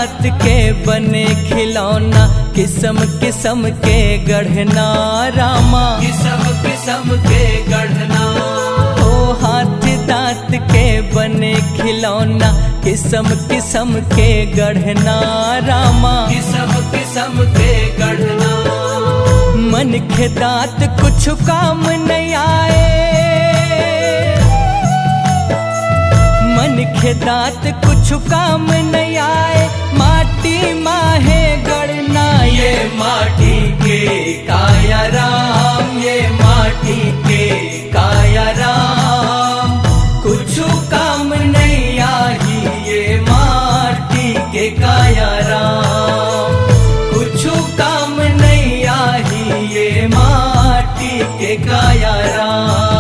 दांत के बने खिलौना, किस्म किस्म के गढ़ना रामा, किस्म किस्म के गढ़ना। ओ हाथ दांत के बने खिलौना, किस्म किस्म के गढ़ना रामा, किस्म किस्म के गढ़ना। मन के दांत कुछ काम नहीं आए, मन के दांत कुछ काम नहीं आए, माटी माहे गढ़ना ये माटी के काया राम, ये माटी के काया राम। कुछ काम नहीं आई ये माटी के काया राम, कुछ काम नहीं आई ये माटी के काया राम।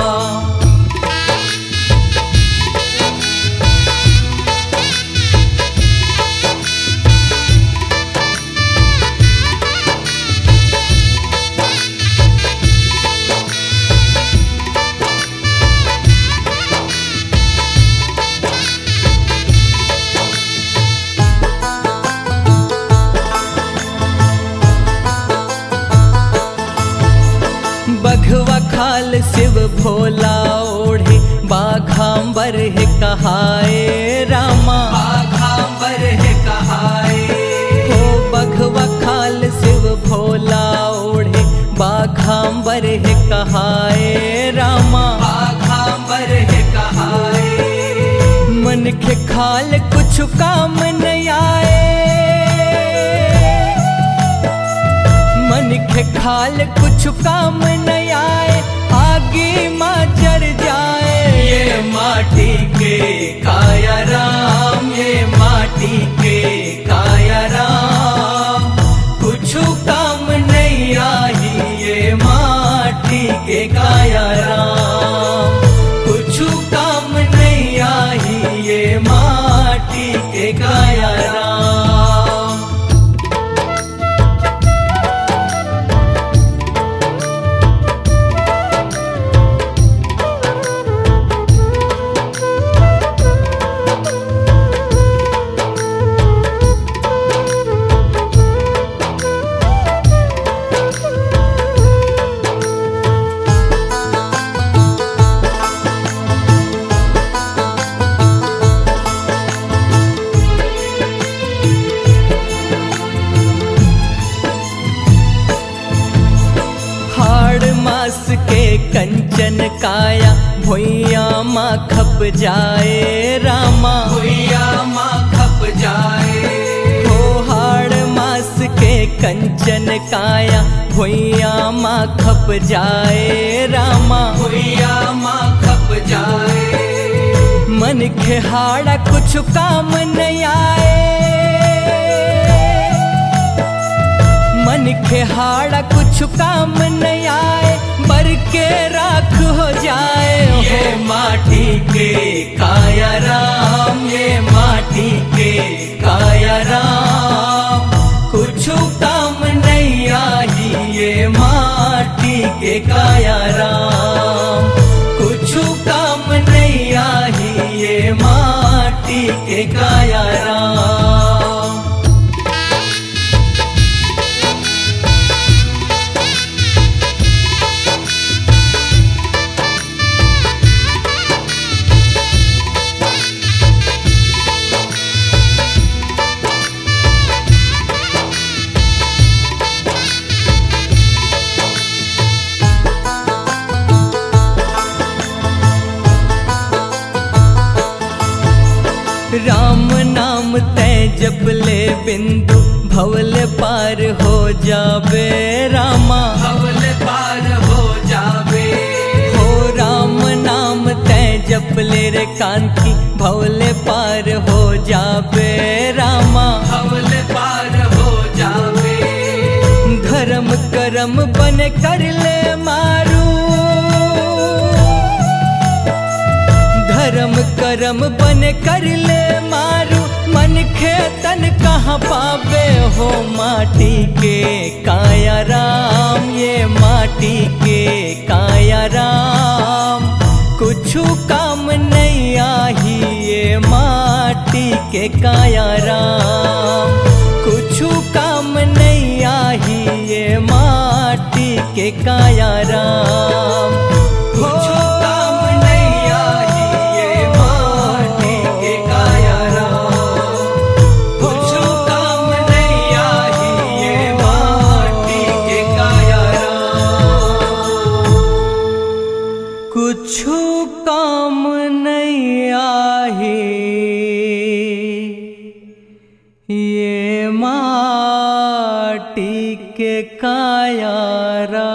बघवा खाल शिव भोला ओढ़े, बाघांबर है कहाए रामा, बाघांबर है कहाए। हो बघवा खाल शिव भोला ओढ़े, बाघांबर है कहाए रामा, बाघांबर है कहाए। मन के खाल कुछ काम नहीं आए, मन के खाल कुछ काम नहीं आए, आगे माँ जर जाए ये माटी के काया राम, ये माटी के काया राम। कुछ काम नहीं आई ये माटी के काया राम, कुछ काम नहीं आई ये माटी के काया राम। के कंचन काया, भुइया माँ खप जाए रामा, भुइया माँ खप जाए। हो हाड़ मास के कंचन काया, भुइया माँ खप जाए रामा, भुइया माँ खप जाए। मन के हाड़ा कुछ काम नहीं आए, मन के हाड़ा कुछ काम नहीं आए, बर के राख हो जाए ये माटी के काया राम, ये माटी के काया राम। कुछ काम नहीं आई ये माटी के काया राम, कुछ काम नहीं आई ये माटी के काया राम। राम नाम तय जपले बिंदु, भवल पार हो जावे रामा, भवल पार हो जावे। हो राम नाम तय जपले रे कांति, भवल पार हो जावे रामा, भवल पार हो जावे। धर्म करम बन कर ले मारू, धर्म करम बन कर ले मारू, मन के तन कहाँ पावे हो माटी के काया राम, ये माटी के काया राम। कुछ काम नहीं आही ये माटी के काया राम। काया राम। कुछ काम नहीं आई ये माटी के काया राम, कुछ काम नहीं आई ये माटी के काया राम। कुछु काम नहीं आही ये माटी के काया राम।